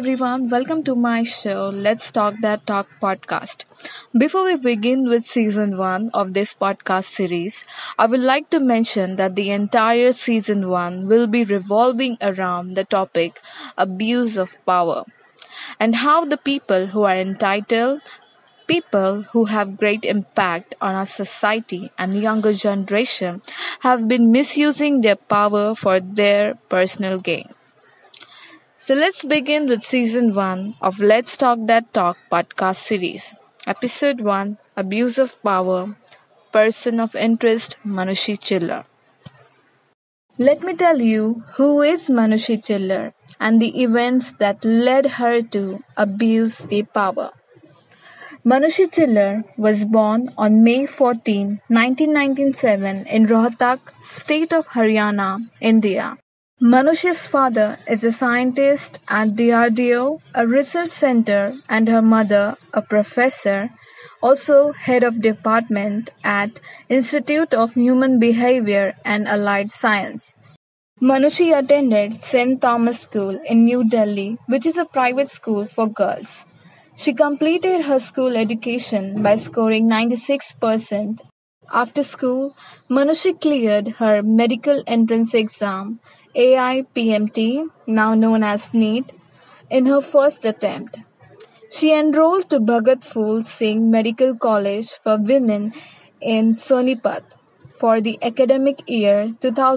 everyone, welcome to my show, Let's Talk That Talk podcast. Before we begin with season 1 of this podcast series, I would like to mention that the entire season 1 will be revolving around the topic abuse of power and how the people who are entitled, people who have great impact on our society and younger generation have been misusing their power for their personal gain. So let's begin with season 1 of Let's Talk That Talk podcast series. Episode 1, Abuse of Power, Person of Interest, Manushi Chillar. Let me tell you who is Manushi Chillar and the events that led her to abuse the power. Manushi Chillar was born on May 14, 1997 in Rohtak, state of Haryana, India. Manushi's father is a scientist at DRDO, a research center, and her mother, a professor, also head of department at Institute of Human Behavior and Allied Science. Manushi attended St. Thomas School in New Delhi, which is a private school for girls. She completed her school education by scoring 96%. After school, Manushi cleared her medical entrance exam AIPMT, now known as NEET, in her first attempt. She enrolled to Bhagat Phul Singh Medical College for Women in Sonipat for the academic year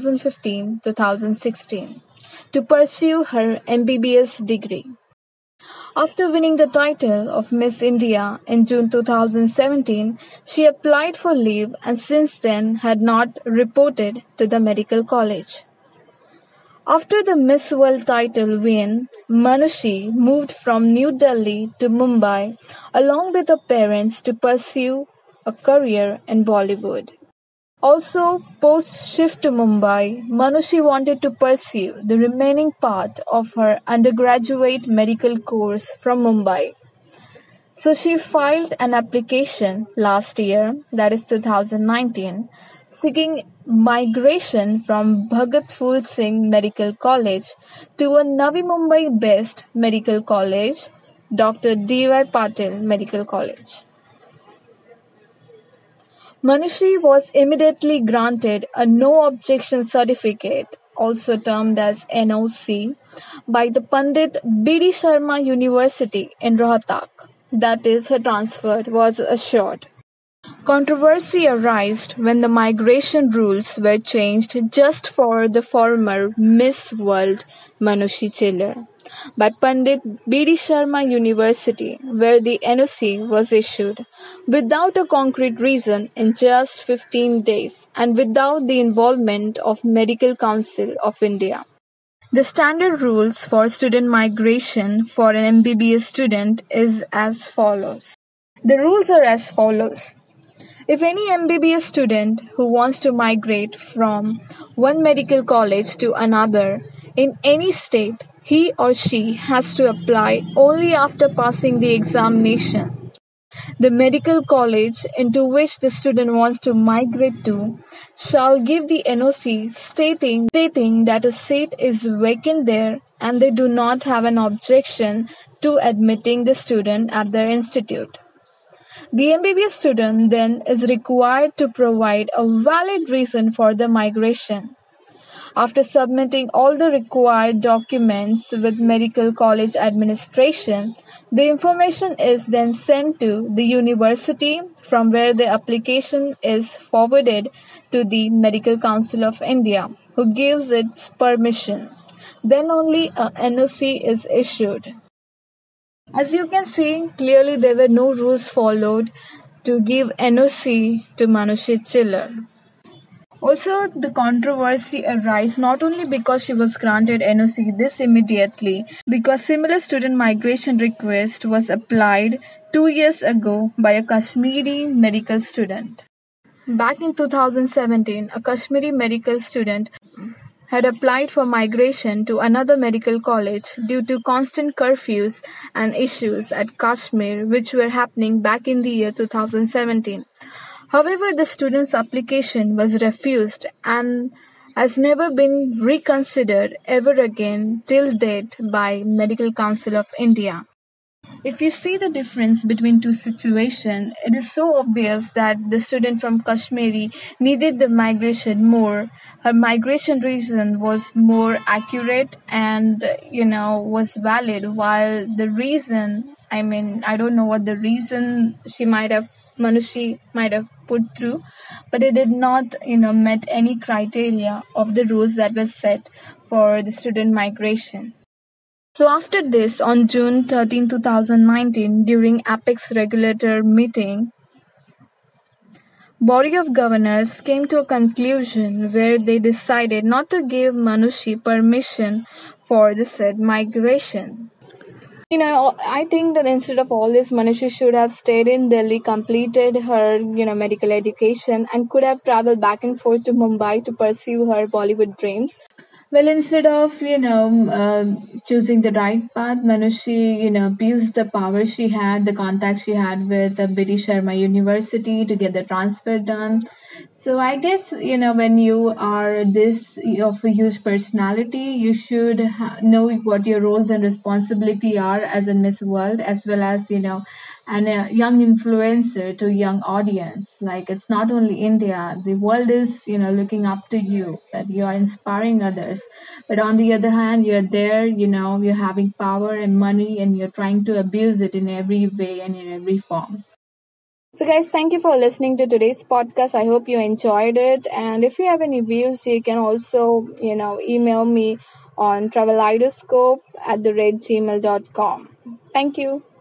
2015-2016 to pursue her MBBS degree. After winning the title of Miss India in June 2017, she applied for leave and since then had not reported to the medical college. After the Miss World title win, Manushi moved from New Delhi to Mumbai along with her parents to pursue a career in Bollywood. Also, post-shift to Mumbai, Manushi wanted to pursue the remaining part of her undergraduate medical course from Mumbai. So she filed an application last year, that is 2019, seeking migration from Bhagat Phul Singh Medical College to a Navi Mumbai-based medical college, Dr. D.Y. Patil Medical College. Manushi was immediately granted a no objection certificate, also termed as NOC, by the Pandit B.D. Sharma University in Rohtak. That is, her transfer was assured. Controversy arose when the migration rules were changed just for the former Miss World Manushi Chillar by Pandit B.D. Sharma University, where the NOC was issued without a concrete reason in just 15 days and without the involvement of Medical Council of India. The standard rules for student migration for an MBBS student is as follows. The rules are as follows. If any MBBS student who wants to migrate from one medical college to another in any state, he or she has to apply only after passing the examination. The medical college into which the student wants to migrate to shall give the NOC stating that a seat is vacant there and they do not have an objection to admitting the student at their institute. The MBBS student then is required to provide a valid reason for the migration. After submitting all the required documents with medical college administration, the information is then sent to the university from where the application is forwarded to the Medical Council of India, who gives its permission. Then only a NOC is issued. As you can see, clearly there were no rules followed to give NOC to Manushi Chillar. Also, the controversy arose not only because she was granted NOC this immediately, because similar student migration request was applied 2 years ago by a Kashmiri medical student. Back in 2017, a Kashmiri medical student had applied for migration to another medical college due to constant curfews and issues at Kashmir which were happening back in the year 2017. However, the student's application was refused and has never been reconsidered ever again till date by Medical Council of India. If you see the difference between two situations, it is so obvious that the student from Kashmiri needed the migration more. Her migration reason was more accurate and was valid, while the reason, I don't know what the reason Manushi might have put through, but it did not met any criteria of the rules that were set for the student migration. So after this, on June 13, 2019, during Apex regulator meeting, body of governors came to a conclusion where they decided not to give Manushi permission for the said migration. I think that instead of all this, Manushi should have stayed in Delhi, completed her, medical education, and could have traveled back and forth to Mumbai to pursue her Bollywood dreams. Well, instead of choosing the right path, Manushi abused the power she had, the contact she had with the B.D. Sharma University to get the transfer done. So I guess when you are this of a huge personality, you should know what your roles and responsibility are as a Miss World, as well as and a young influencer to young audience. Like, it's not only India, the world is looking up to you, that you are inspiring others. But on the other hand, you're there, you're having power and money, and you're trying to abuse it in every way and in every form. So, guys, thank you for listening to today's podcast. I hope you enjoyed it. And if you have any views, you can also, email me on travelidoscope@gmail.com. Thank you.